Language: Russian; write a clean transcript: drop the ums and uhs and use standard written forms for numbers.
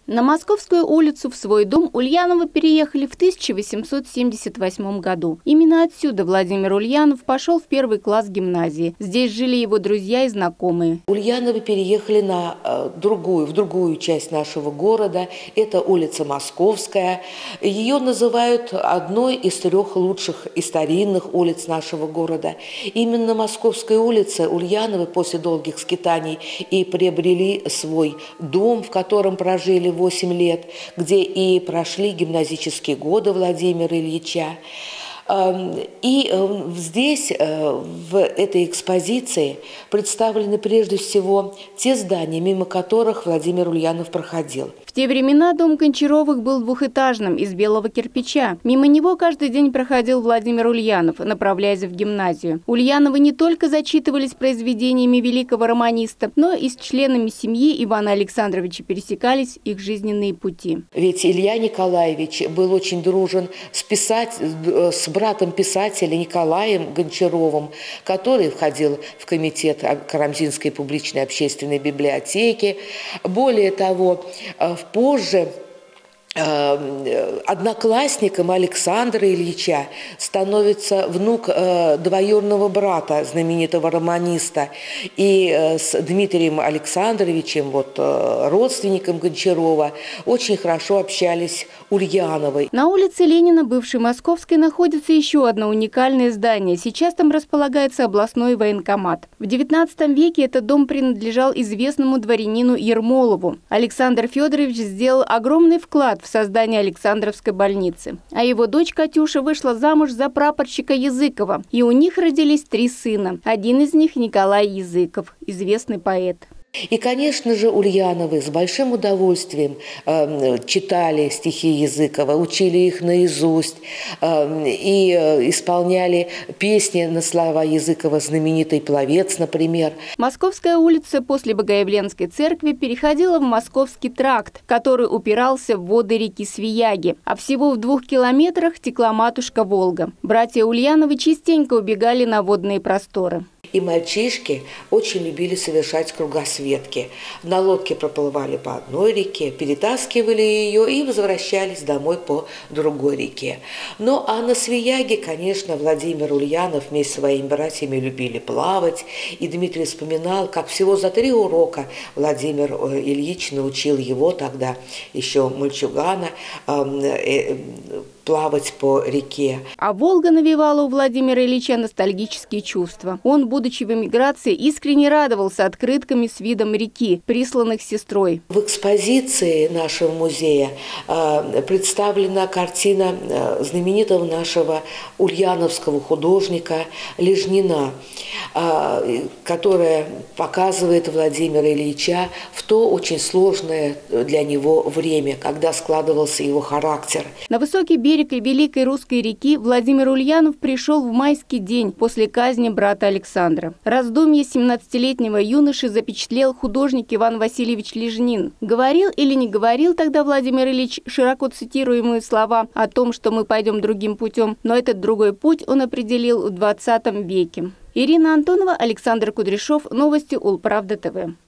На Московскую улицу в свой дом Ульяновы переехали в 1878 году. Именно отсюда Владимир Ульянов пошел в первый класс гимназии. Здесь жили его друзья и знакомые. Ульяновы переехали в другую часть нашего города. Это улица Московская. Ее называют одной из трех лучших и старинных улиц нашего города. Именно на Московской улице Ульяновы после долгих скитаний и приобрели свой дом, в котором прожили 8 лет, где и прошли гимназические годы Владимира Ильича. И здесь, в этой экспозиции, представлены прежде всего те здания, мимо которых Владимир Ульянов проходил. В те времена дом Гончаровых был двухэтажным, из белого кирпича. Мимо него каждый день проходил Владимир Ульянов, направляясь в гимназию. Ульяновы не только зачитывались произведениями великого романиста, но и с членами семьи Ивана Александровича пересекались их жизненные пути. Ведь Илья Николаевич был очень дружен с братом писателя Николаем Гончаровым, который входил в комитет Карамзинской публичной общественной библиотеки. Более того, позже одноклассником Александра Ильича становится внук двоюродного брата знаменитого романиста. И с Дмитрием Александровичем, родственником Гончарова, очень хорошо общались Ульяновы. На улице Ленина, бывшей Московской, находится еще одно уникальное здание. Сейчас там располагается областной военкомат. В XIX веке этот дом принадлежал известному дворянину Ермолову. Александр Федорович сделал огромный вклад в создание Александровской больницы. А его дочь Катюша вышла замуж за прапорщика Языкова. И у них родились 3 сына. Один из них Николай Языков, известный поэт. И, конечно же, Ульяновы с большим удовольствием читали стихи Языкова, учили их наизусть и исполняли песни на слова Языкова, знаменитый «Пловец», например. Московская улица после Богоявленской церкви переходила в Московский тракт, который упирался в воды реки Свияги. А всего в 2 километрах текла матушка Волга. Братья Ульяновы частенько убегали на водные просторы. И мальчишки очень любили совершать кругосветки. На лодке проплывали по одной реке, перетаскивали ее и возвращались домой по другой реке. Ну а на Свияге, конечно, Владимир Ульянов вместе с своими братьями любили плавать. И Дмитрий вспоминал, как всего за 3 урока Владимир Ильич научил его тогда, еще мальчугана, плавать по реке. А Волга навевала у Владимира Ильича ностальгические чувства. Он, будучи в эмиграции, искренне радовался открытками с видом реки, присланных сестрой. В экспозиции нашего музея представлена картина знаменитого нашего ульяновского художника Лежнина, которая показывает Владимира Ильича в то очень сложное для него время, когда складывался его характер. На высокий берег Великой Русской реки Владимир Ульянов пришел в майский день после казни брата Александра. Раздумье 17-летнего юноши запечатлел художник Иван Васильевич Лежнин. Говорил или не говорил тогда Владимир Ильич широко цитируемые слова о том, что мы пойдем другим путем, но этот другой путь он определил в 20 веке. Ирина Антонова, Александр Кудряшов. Новости Улправда ТВ.